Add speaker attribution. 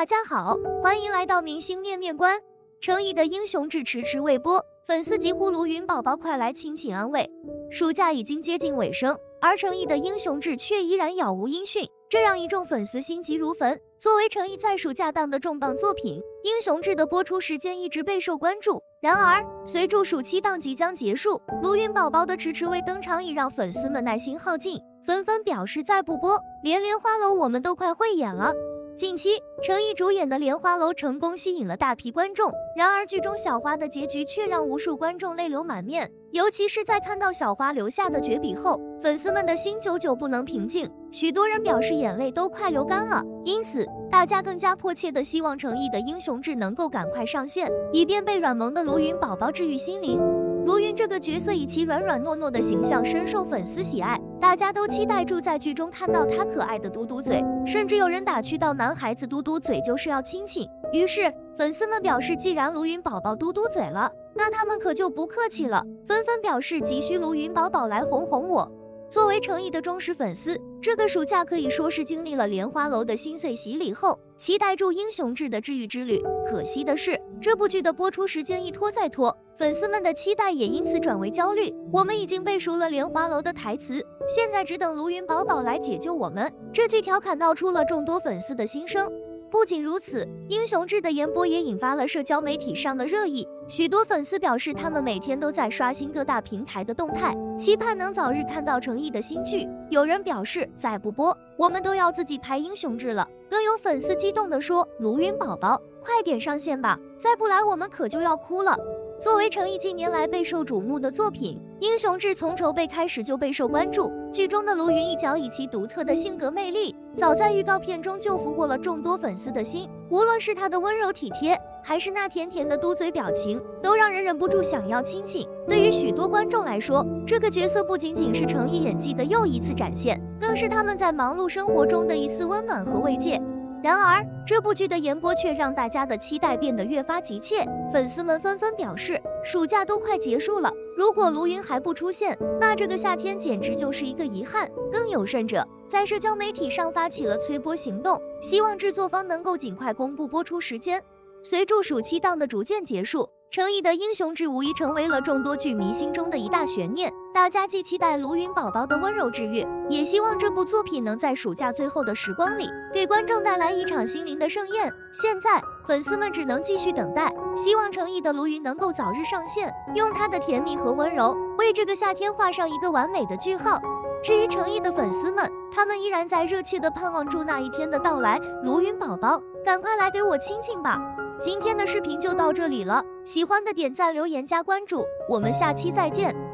Speaker 1: 大家好，欢迎来到明星面面观。诚意的英雄志迟迟未播，粉丝疾呼卢云宝宝快来亲情安慰。暑假已经接近尾声，而诚意的英雄志却依然杳无音讯，这让一众粉丝心急如焚。作为诚意在暑假档的重磅作品，英雄志的播出时间一直备受关注。然而，随着暑期档即将结束，卢云宝宝的迟迟未登场已让粉丝们耐心耗尽，纷纷表示再不播，连莲花楼我们都快会演了。近期，诚意主演的《莲花楼》成功吸引了大批观众，然而剧中小花的结局却让无数观众泪流满面。尤其是在看到小花留下的绝笔后，粉丝们的心久久不能平静，许多人表示眼泪都快流干了。因此，大家更加迫切地希望诚意的英雄志能够赶快上线，以便被软萌的卢云宝宝治愈心灵。卢云这个角色以其软软糯糯的形象深受粉丝喜爱，大家都期待住在剧中看到他可爱的嘟嘟嘴，甚至有人打趣到男孩子嘟嘟嘴就是要亲亲。于是粉丝们表示，既然卢云宝宝嘟嘟嘴了，那他们可就不客气了，纷纷表示急需卢云宝宝来哄哄我。作为诚意的忠实粉丝，这个暑假可以说是经历了莲花楼的心碎洗礼后，期待住英雄志的治愈之旅。可惜的是，这部剧的播出时间一拖再拖，粉丝们的期待也因此转为焦虑。我们已经背熟了莲花楼的台词，现在只等卢云宝宝来解救我们。这句调侃道出了众多粉丝的心声。不仅如此，英雄志的延播也引发了社交媒体上的热议。许多粉丝表示，他们每天都在刷新各大平台的动态，期盼能早日看到诚意的新剧。有人表示，再不播，我们都要自己拍英雄志了。更有粉丝激动地说，卢云宝宝，快点上线吧，再不来我们可就要哭了。作为诚意近年来备受瞩目的作品，英雄志从筹备开始就备受关注。剧中的卢云一角以其独特的性格魅力，早在预告片中就俘获了众多粉丝的心。无论是他的温柔体贴，还是那甜甜的嘟嘴表情，都让人忍不住想要亲亲。对于许多观众来说，这个角色不仅仅是诚意演技的又一次展现，更是他们在忙碌生活中的一丝温暖和慰藉。然而，这部剧的延播却让大家的期待变得越发急切，粉丝们纷纷表示，暑假都快结束了，如果卢云还不出现，那这个夏天简直就是一个遗憾。更有甚者，在社交媒体上发起了催播行动，希望制作方能够尽快公布播出时间。随着暑期档的逐渐结束，诚意的英雄志无疑成为了众多剧迷心中的一大悬念。大家既期待卢云宝宝的温柔治愈，也希望这部作品能在暑假最后的时光里，给观众带来一场心灵的盛宴。现在，粉丝们只能继续等待，希望诚意的卢云能够早日上线，用他的甜蜜和温柔，为这个夏天画上一个完美的句号。至于诚意的粉丝们，他们依然在热切地盼望住那一天的到来。卢云宝宝，赶快来给我亲亲吧！今天的视频就到这里了，喜欢的点赞、留言、加关注，我们下期再见。